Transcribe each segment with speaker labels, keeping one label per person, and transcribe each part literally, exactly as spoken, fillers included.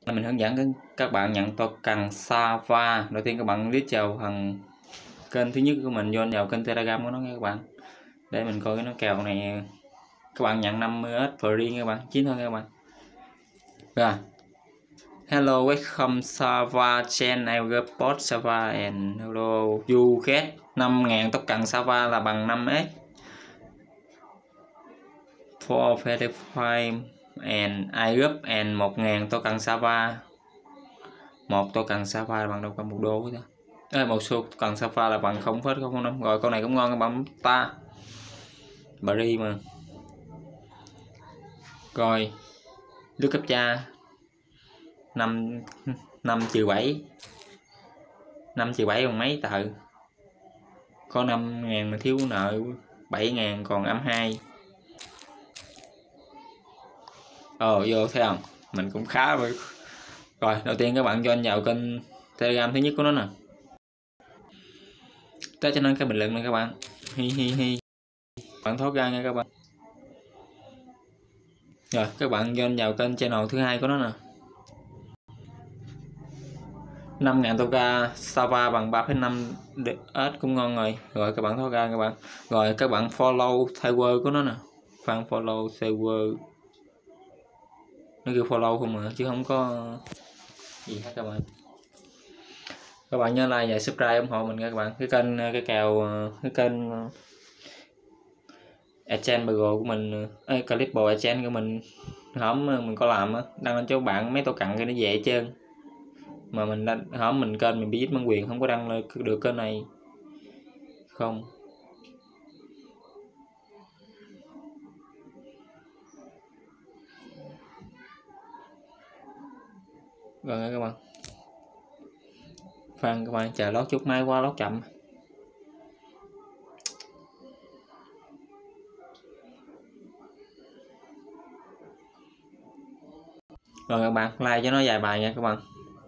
Speaker 1: Mình hướng dẫn các bạn nhận token Sava. Đầu tiên các bạn click vào thằng kênh thứ nhất của mình, join vào kênh Telegram của nó nha các bạn, để mình coi cái nó kèo này. Các bạn nhận năm mươi ét free nha các bạn, chín thôi nha các bạn. Rồi, hello, welcome Sava chain, I will report Sava and hello you get năm nghìn token Sava là bằng năm ét for verify and I group and một nghìn token Sava. Một token Sava là bằng đâu còn một đô thôi. À, một số token Sava là bằng không phẩy không không năm. Rồi con này cũng ngon các bạn, ta Bari mà. Rồi nước cấp cha năm năm trừ bảy, năm trừ bảy còn mấy tờ, có năm ngàn mà thiếu nợ bảy ngàn còn âm hai. Ờ vô thấy không, mình cũng khá rồi. Rồi đầu tiên các bạn join vào kênh Telegram thứ nhất của nó nè, tới cho nên cái bình luận này các bạn, hi hi hi, bạn thoát ra nha các bạn. Rồi các bạn join vào kênh channel thứ hai của nó nè, năm nghìn token Sava bằng ba phẩy năm ét cũng ngon rồi. Rồi các bạn thoát ra các bạn. Rồi các bạn follow Tiger của nó nè, fan follow Tiger, nó kêu follow không mà chứ không có gì hết các bạn. Các bạn nhớ like và subscribe ủng hộ mình nha các bạn. Cái kênh cái kèo cái kênh Agent Burger của mình, ấy, Clipbo Agent của mình hổm mình có làm á, đăng lên cho bạn mấy tô cặn cái nó dễ hết trơn. Mà mình đăng hổm mình kênh mình bị giết bản quyền không có đăng lên được kênh này không. Rồi các bạn, khoan các bạn chờ lót chút, máy quá lót chậm. Rồi các bạn like cho nó vài bài nha các bạn,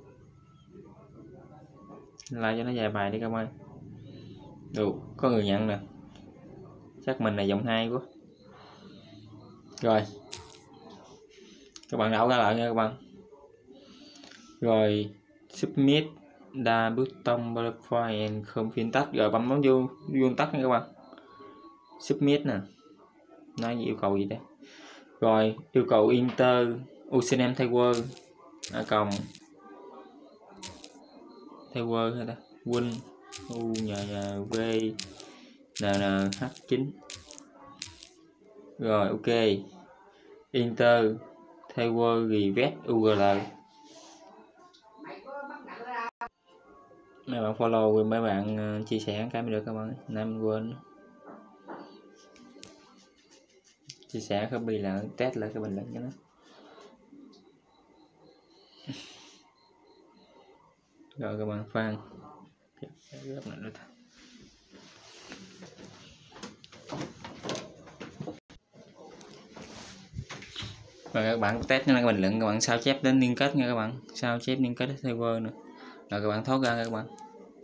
Speaker 1: like cho nó vài bài đi các bạn. Được, có người nhận nè, chắc mình là dòng hai quá. Rồi các bạn đảo ra lại nha các bạn. Rồi submit da button butterfly and không phiên tắt, rồi bấm bấm vô vô tắt nha các bạn. Submit nè, nói gì yêu cầu gì đây. Rồi yêu cầu enter username Tiger a còng Tiger hay ta win u nhà nhà v n n h chín. Rồi ok, enter Tiger revet ugl. Mấy bạn follow, mấy bạn chia sẻ cái mới được các bạn. Nam quên chia sẻ không bị là test lại cái bình luận cho nó. Rồi các bạn fan rồi các bạn test cái bình luận, các bạn sao chép đến liên kết nha các bạn, sao chép liên kết server nữa. Rồi các bạn thoát ra các bạn.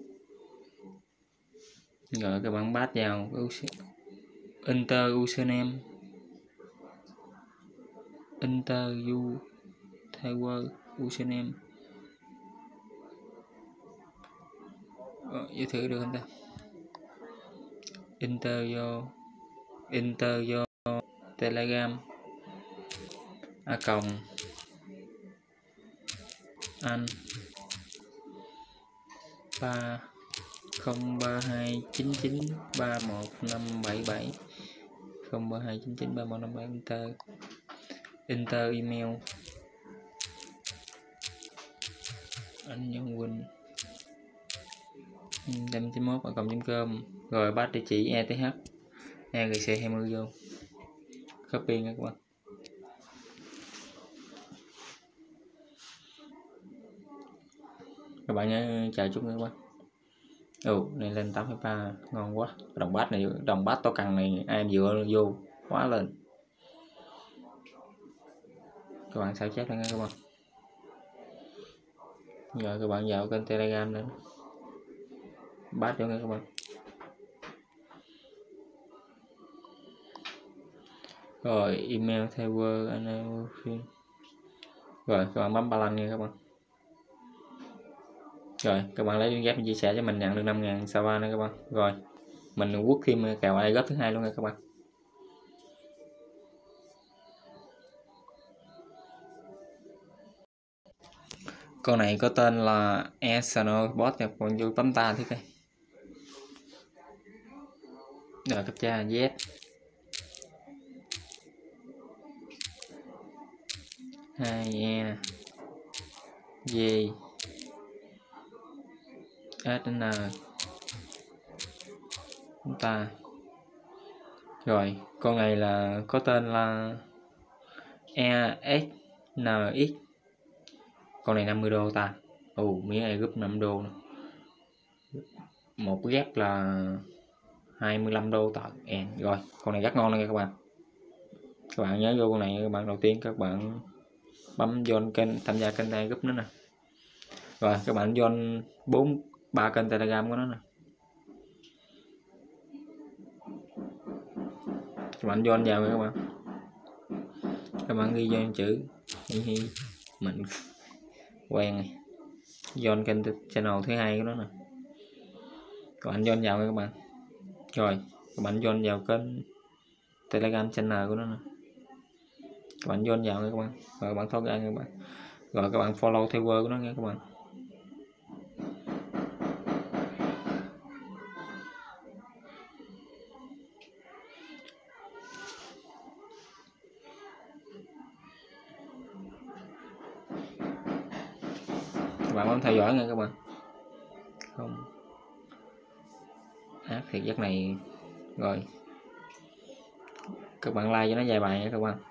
Speaker 1: Rồi các bạn bắt vào enter username, enter u Tiger username. Rồi giới thiệu được không ta, enter vô enter vô Telegram a còng anh ba không ba hai chín chín ba một năm bảy bảy không ba hai chín chín ba một năm bảy. Enter enter email anh Nhân Quỳnh năm chín mốt a còng com. Rồi bắt địa chỉ eth e rờ xê hai mươi vô, copy nha các bạn. Các bạn nhớ chờ chút nữa quá. Ồ, này lên tám phẩy ba, ngon quá. Đồng bát này, đồng bát token này ai dựa vô quá lên. Các bạn sao chép lại nha các bạn. Rồi các bạn vào kênh Telegram nữa, bát cho nha các bạn. Rồi email Tiger anh Rồi các bạn bấm ba lanh nha các bạn. Rồi các bạn lấy link ghép chia sẻ cho mình nhận được năm ngàn Sava nữa các bạn. Rồi mình quất thêm kèo ai góp thứ hai luôn nha các bạn. Con này có tên là Arsenal Bot nha, con vô tấm ta thế coi. Rồi cấp cha Z hai E G S N chúng ta. Rồi con này là có tên là E S N X. Con này năm mươi đô ta. Ồ, miếng này gấp năm đô nữa. Một ghép là hai mươi lăm đô tận. À, rồi con này rất ngon nha các bạn. Các bạn nhớ vô con này, các bạn đầu tiên các bạn bấm join kênh, tham gia kênh này group nữa nè. Rồi các bạn join bốn ba kênh Telegram của nó nè. Các bạn join vào các bạn. Các bạn ghi vô chữ hi hi mình quen này. Join kênh channel thứ hai của nó nè. Các bạn join vào các bạn. Rồi các bạn join vào kênh Telegram channel của nó nè. Các bạn join vào nha các bạn. Rồi các bạn thoát ra nha các bạn. Rồi các bạn follow theo word của nó nha các bạn. Các bạn bấm theo dõi nha các bạn. Không ác thiệt giấc này. Rồi các bạn like cho nó vài bài nha các bạn.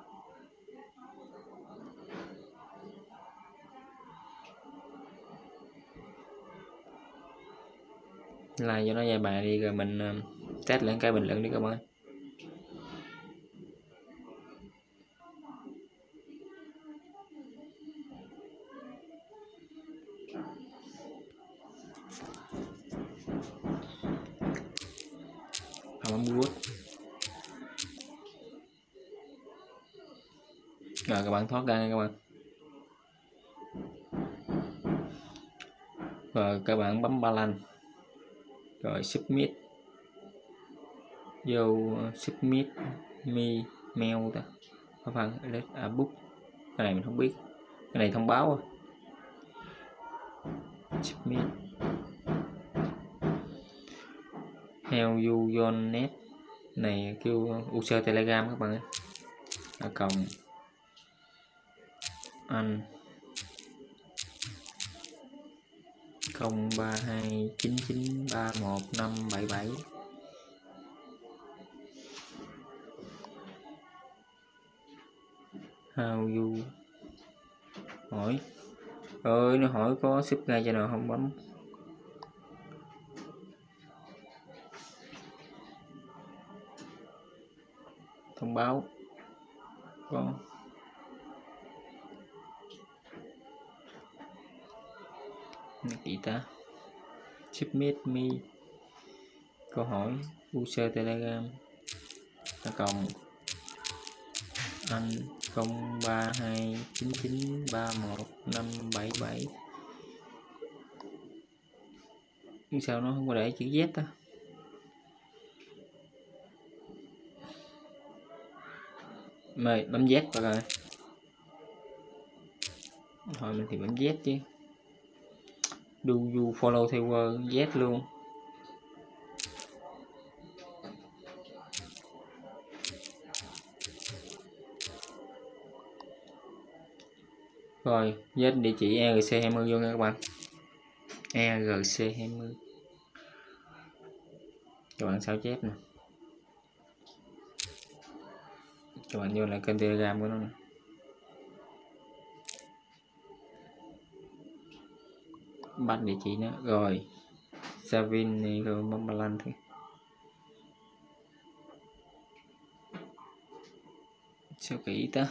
Speaker 1: Like cho nó vài bài đi rồi mình test lên cái bình luận đi các bạn. Bấm good. Rồi các bạn thoát ra nha các bạn. Rồi các bạn bấm ba lanh. Rồi submit. Vô submit me mail ta. Có phần let a book. Cái này mình không biết. Cái này thông báo à. Submit. How you join net. Này kêu user Telegram các bạn ơi. À, cộng anh không ba hai chín chín ba một năm bảy bảy. How you hỏi ơi nó hỏi có ship ngay cho nào không bấm. Thông báo có gì ta. Submit me câu hỏi user Telegram ta cộng anh không ba hai chín chín ba một năm bảy bảy. Nhưng sao nó không có để chữ Z ta. Mời bấm Z vào rồi. Thôi mình thì bấm Z chứ. Do you follow theo word Z luôn. Rồi Z địa chỉ E R C hai mươi vô nha các bạn. E R C hai mươi. Các bạn sao chép nè. Các bạn vô lại kênh Telegram của nó nè. Bắt địa chỉ nữa. Rồi Savin này rồi bấm ba lanh thôi. Sao kỹ ta.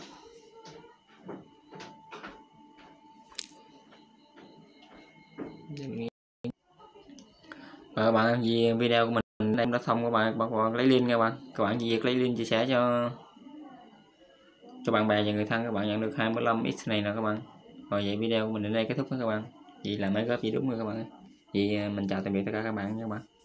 Speaker 1: Rồi các bạn vì video của mình em đã xong các bạn, các bạn lấy link nha các bạn. Các bạn gì lấy link chia sẻ cho cho bạn bè và người thân các bạn nhận được hai mươi lăm x này nè các bạn. Rồi vậy video của mình đến đây kết thúc đó các bạn. Vậy là máy góp gì đúng rồi các bạn. Vậy mình chào tạm biệt tất cả các bạn nha các bạn.